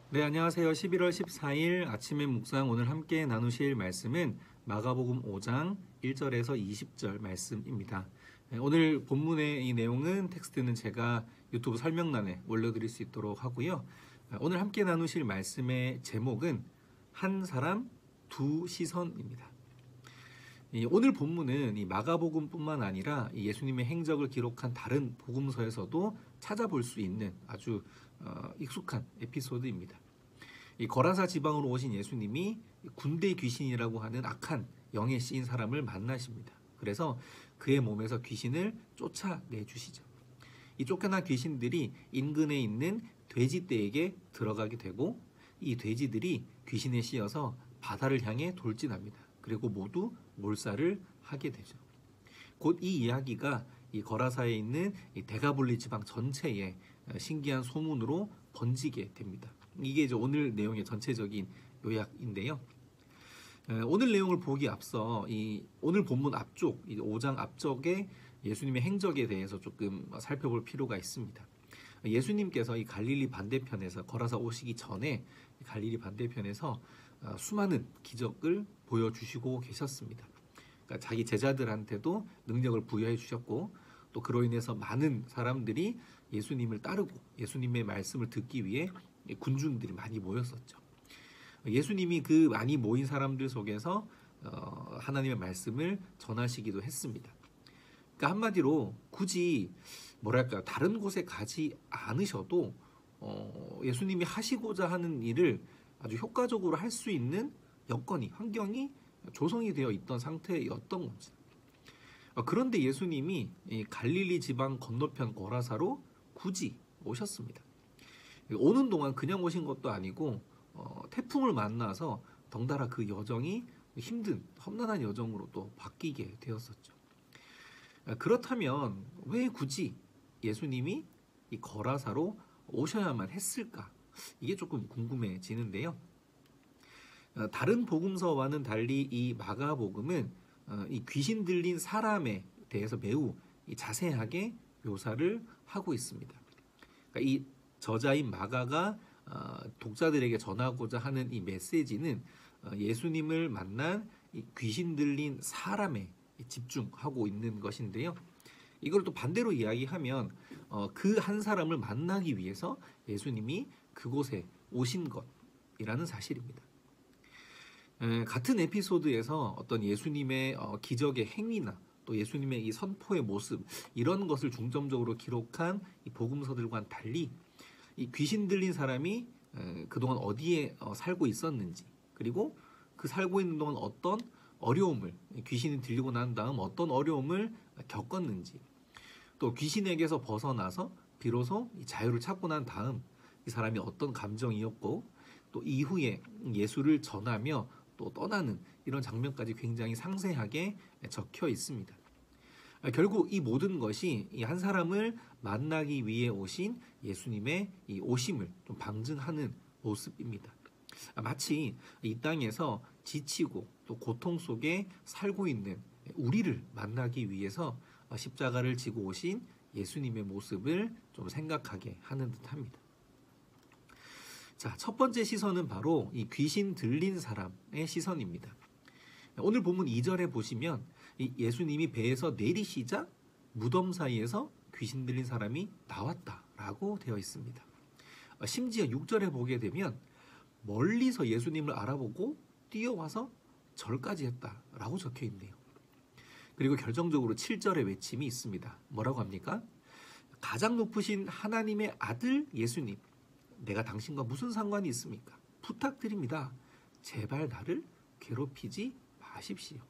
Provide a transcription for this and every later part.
네, 안녕하세요. 11월 14일 아침의 묵상 오늘 함께 나누실 말씀은 마가복음 5장 1절에서 20절 말씀입니다. 네, 오늘 본문의 이 내용은 텍스트는 제가 유튜브 설명란에 올려드릴 수 있도록 하고요. 오늘 함께 나누실 말씀의 제목은 한 사람 두 시선입니다. 오늘 본문은 이 마가복음뿐만 아니라 이 예수님의 행적을 기록한 다른 복음서에서도 찾아볼 수 있는 아주 익숙한 에피소드입니다. 이 거라사 지방으로 오신 예수님이 군대 귀신이라고 하는 악한 영에 씌인 사람을 만나십니다. 그래서 그의 몸에서 귀신을 쫓아내 주시죠. 이 쫓겨난 귀신들이 인근에 있는 돼지떼에게 들어가게 되고 이 돼지들이 귀신에 씌어서 바다를 향해 돌진합니다. 그리고 모두 몰살을 하게 되죠. 곧 이 이야기가 이 거라사에 있는 이 데가볼리 지방 전체에 신기한 소문으로 번지게 됩니다. 이게 이제 오늘 내용의 전체적인 요약인데요. 오늘 내용을 보기 앞서 이 오늘 본문 앞쪽, 이 5장 앞쪽에 예수님의 행적에 대해서 조금 살펴볼 필요가 있습니다. 예수님께서 이 갈릴리 반대편에서 거라사 오시기 전에 갈릴리 반대편에서 수많은 기적을 보여주시고 계셨습니다. 그러니까 자기 제자들한테도 능력을 부여해 주셨고 또 그로 인해서 많은 사람들이 예수님을 따르고 예수님의 말씀을 듣기 위해 군중들이 많이 모였었죠. 예수님이 그 많이 모인 사람들 속에서 하나님의 말씀을 전하시기도 했습니다. 그러니까 한마디로 굳이 뭐랄까 다른 곳에 가지 않으셔도 예수님이 하시고자 하는 일을 아주 효과적으로 할 수 있는 여건이 환경이 조성이 되어 있던 상태였던 거죠. 그런데 예수님이 이 갈릴리 지방 건너편 거라사로 굳이 오셨습니다. 오는 동안 그냥 오신 것도 아니고 태풍을 만나서 덩달아 그 여정이 힘든 험난한 여정으로 또 바뀌게 되었었죠. 그렇다면 왜 굳이 예수님이 이 거라사로 오셔야만 했을까? 이게 조금 궁금해지는데요. 다른 복음서와는 달리 이 마가복음은 이 귀신 들린 사람에 대해서 매우 자세하게 묘사를 하고 있습니다. 그러니까 이 저자인 마가가 독자들에게 전하고자 하는 이 메시지는 예수님을 만난 이 귀신 들린 사람에 집중하고 있는 것인데요. 이걸 또 반대로 이야기하면 그 한 사람을 만나기 위해서 예수님이 그곳에 오신 것이라는 사실입니다. 같은 에피소드에서 어떤 예수님의 기적의 행위나 또 예수님의 이 선포의 모습 이런 것을 중점적으로 기록한 이 복음서들과는 달리 이 귀신 들린 사람이 그동안 어디에 살고 있었는지 그리고 그 살고 있는 동안 어떤 어려움을 귀신이 들리고 난 다음 어떤 어려움을 겪었는지 또 귀신에게서 벗어나서 비로소 자유를 찾고 난 다음 이 사람이 어떤 감정이었고 또 이후에 예수를 전하며 또 떠나는 이런 장면까지 굉장히 상세하게 적혀 있습니다. 결국 이 모든 것이 이 한 사람을 만나기 위해 오신 예수님의 이 오심을 좀 방증하는 모습입니다. 마치 이 땅에서 지치고 또 고통 속에 살고 있는 우리를 만나기 위해서 십자가를 지고 오신 예수님의 모습을 좀 생각하게 하는 듯합니다. 자, 첫 번째 시선은 바로 이 귀신 들린 사람의 시선입니다. 오늘 본문 2절에 보시면 이 예수님이 배에서 내리시자 무덤 사이에서 귀신 들린 사람이 나왔다라고 되어 있습니다. 심지어 6절에 보게 되면 멀리서 예수님을 알아보고 뛰어와서 절까지 했다라고 적혀 있네요. 그리고 결정적으로 7절의 외침이 있습니다. 뭐라고 합니까? 가장 높으신 하나님의 아들 예수님, 내가 당신과 무슨 상관이 있습니까? 부탁드립니다. 제발 나를 괴롭히지 마십시오.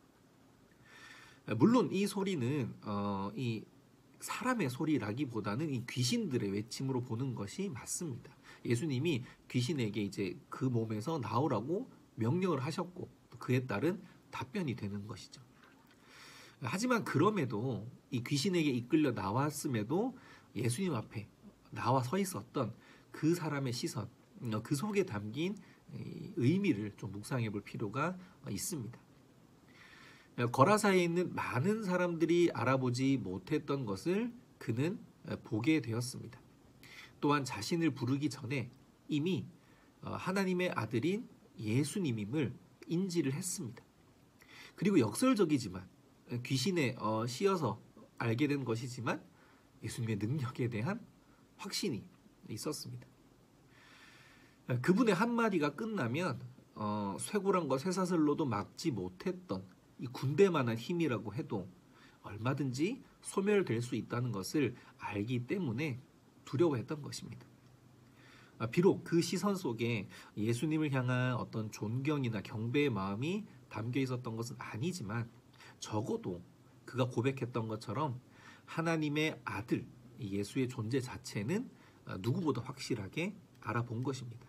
물론 이 소리는 이 사람의 소리라기보다는 이 귀신들의 외침으로 보는 것이 맞습니다. 예수님이 귀신에게 이제 그 몸에서 나오라고 명령을 하셨고 그에 따른 답변이 되는 것이죠. 하지만 그럼에도 이 귀신에게 이끌려 나왔음에도 예수님 앞에 나와 서 있었던 그 사람의 시선, 그 속에 담긴 의미를 좀 묵상해 볼 필요가 있습니다. 거라사에 있는 많은 사람들이 알아보지 못했던 것을 그는 보게 되었습니다. 또한 자신을 부르기 전에 이미 하나님의 아들인 예수님임을 인지를 했습니다. 그리고 역설적이지만 귀신에 씌어서 알게 된 것이지만 예수님의 능력에 대한 확신이 있었습니다. 그분의 한마디가 끝나면 쇠고랑과 쇠사슬로도 막지 못했던 이 군대만한 힘이라고 해도 얼마든지 소멸될 수 있다는 것을 알기 때문에 두려워했던 것입니다. 비록 그 시선 속에 예수님을 향한 어떤 존경이나 경배의 마음이 담겨 있었던 것은 아니지만 적어도 그가 고백했던 것처럼 하나님의 아들 예수의 존재 자체는 누구보다 확실하게 알아본 것입니다.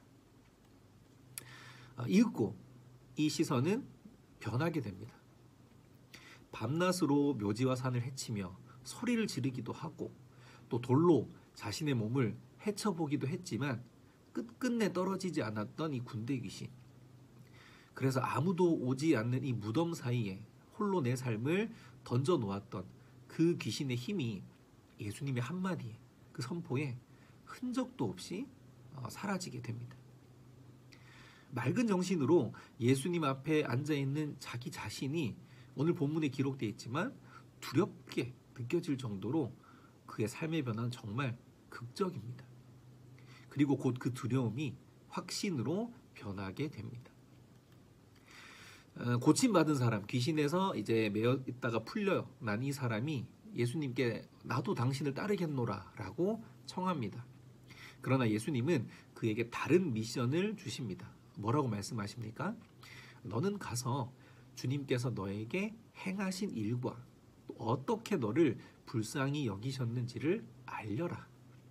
이윽고 이 시선은 변하게 됩니다. 밤낮으로 묘지와 산을 헤치며 소리를 지르기도 하고 또 돌로 자신의 몸을 헤쳐보기도 했지만 끝끝내 떨어지지 않았던 이 군대 귀신. 그래서 아무도 오지 않는 이 무덤 사이에 홀로 내 삶을 던져 놓았던 그 귀신의 힘이 예수님의 한마디에 그 선포에 흔적도 없이 사라지게 됩니다. 맑은 정신으로 예수님 앞에 앉아있는 자기 자신이 오늘 본문에 기록되어 있지만 두렵게 느껴질 정도로 그의 삶의 변화는 정말 극적입니다. 그리고 곧 그 두려움이 확신으로 변하게 됩니다. 고침받은 사람, 귀신에서 이제 매여 있다가 풀려난 이 사람이 예수님께 나도 당신을 따르겠노라 라고 청합니다. 그러나 예수님은 그에게 다른 미션을 주십니다. 뭐라고 말씀하십니까? 너는 가서 주님께서 너에게 행하신 일과 또 어떻게 너를 불쌍히 여기셨는지를 알려라.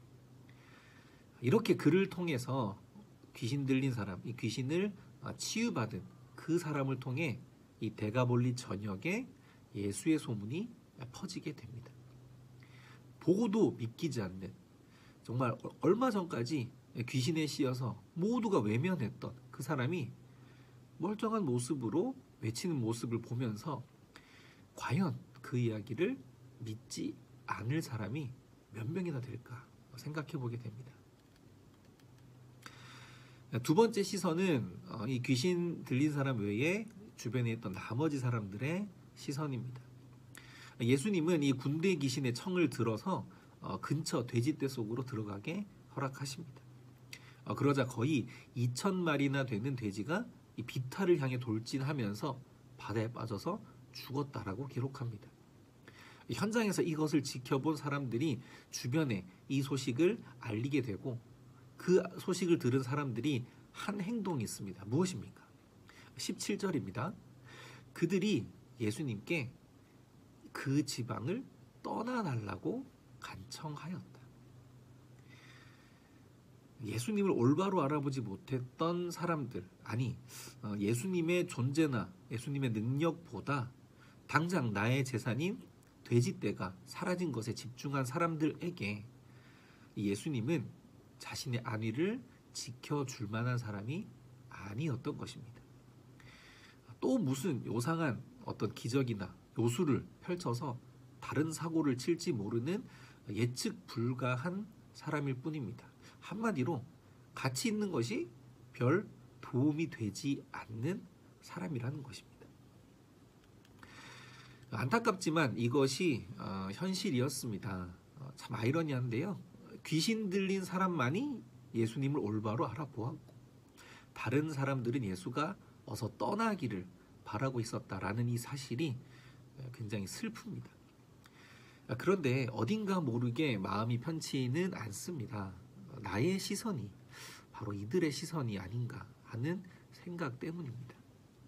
이렇게 그를 통해서 귀신 들린 사람, 이 귀신을 치유받은 그 사람을 통해 이 데가볼리 전역에 예수의 소문이 퍼지게 됩니다. 보고도 믿기지 않는, 정말 얼마 전까지 귀신에 씌어서 모두가 외면했던 그 사람이 멀쩡한 모습으로 외치는 모습을 보면서 과연 그 이야기를 믿지 않을 사람이 몇 명이나 될까 생각해 보게 됩니다. 두 번째 시선은 이 귀신 들린 사람 외에 주변에 있던 나머지 사람들의 시선입니다. 예수님은 이 군대 귀신의 청을 들어서 근처 돼지떼 속으로 들어가게 허락하십니다. 그러자 거의 2,000마리나 되는 돼지가 이 비탈을 향해 돌진하면서 바다에 빠져서 죽었다라고 기록합니다. 현장에서 이것을 지켜본 사람들이 주변에 이 소식을 알리게 되고 그 소식을 들은 사람들이 한 행동이 있습니다. 무엇입니까? 17절입니다. 그들이 예수님께 그 지방을 떠나달라고 간청하였다. 예수님을 올바로 알아보지 못했던 사람들, 아니 예수님의 존재나 예수님의 능력보다 당장 나의 재산인 돼지떼가 사라진 것에 집중한 사람들에게 예수님은 자신의 안위를 지켜줄 만한 사람이 아니었던 것입니다. 또 무슨 요상한 어떤 기적이나 요술을 펼쳐서 다른 사고를 칠지 모르는 예측 불가한 사람일 뿐입니다. 한마디로 가치 있는 것이 별 도움이 되지 않는 사람이라는 것입니다. 안타깝지만 이것이 현실이었습니다. 참 아이러니한데요. 귀신 들린 사람만이 예수님을 올바로 알아보았고 다른 사람들은 예수가 어서 떠나기를 바라고 있었다라는 이 사실이 굉장히 슬픕니다. 그런데 어딘가 모르게 마음이 편치는 않습니다. 나의 시선이 바로 이들의 시선이 아닌가 하는 생각 때문입니다.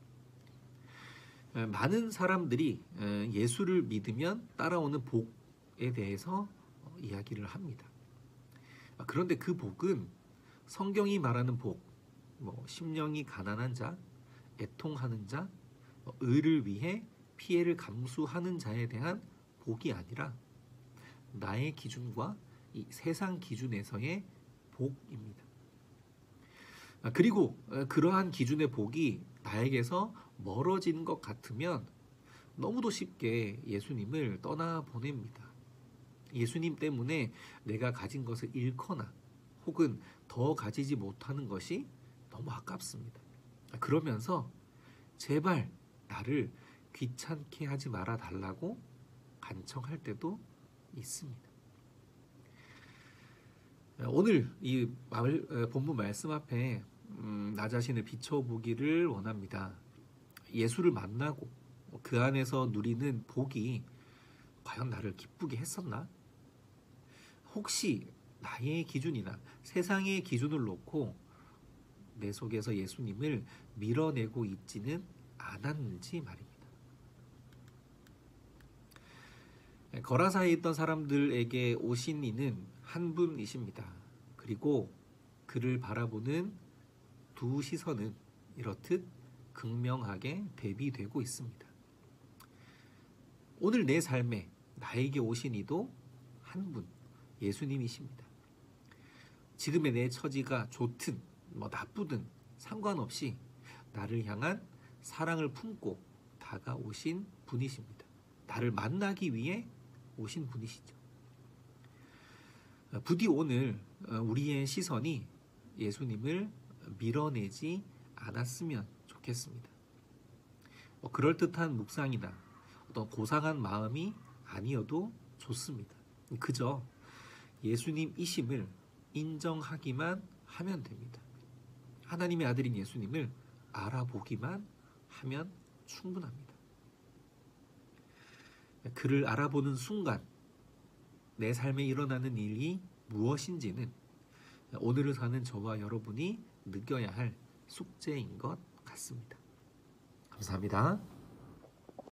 많은 사람들이 예수를 믿으면 따라오는 복에 대해서 이야기를 합니다. 그런데 그 복은 성경이 말하는 복, 심령이 가난한 자, 애통하는 자, 의를 위해 피해를 감수하는 자에 대한 복이 아니라 나의 기준과 이 세상 기준에서의 복입니다. 그리고 그러한 기준의 복이 나에게서 멀어지는 것 같으면 너무도 쉽게 예수님을 떠나보냅니다. 예수님 때문에 내가 가진 것을 잃거나 혹은 더 가지지 못하는 것이 너무 아깝습니다. 그러면서 제발 나를 귀찮게 하지 말아 달라고 간청할 때도 있습니다. 오늘 이 본문 말씀 앞에 나 자신을 비춰보기를 원합니다. 예수를 만나고 그 안에서 누리는 복이 과연 나를 기쁘게 했었나? 혹시 나의 기준이나 세상의 기준을 놓고 내 속에서 예수님을 밀어내고 있지는 않았는지 말입니다. 거라사에 있던 사람들에게 오신 이는 한 분이십니다. 그리고 그를 바라보는 두 시선은 이렇듯 극명하게 대비되고 있습니다. 오늘 내 삶에 나에게 오신 이도 한 분, 예수님이십니다. 지금의 내 처지가 좋든 나쁘든 상관없이 나를 향한 사랑을 품고 다가오신 분이십니다. 나를 만나기 위해 오신 분이시죠. 부디 오늘 우리의 시선이 예수님을 밀어내지 않았으면 좋겠습니다. 그럴듯한 묵상이나 어떤 고상한 마음이 아니어도 좋습니다. 그저 예수님이심을 인정하기만 하면 됩니다. 하나님의 아들인 예수님을 알아보기만 하면 충분합니다. 그를 알아보는 순간 내 삶에 일어나는 일이 무엇인지는 오늘을 사는 저와 여러분이 느껴야 할 숙제인 것 같습니다. 감사합니다.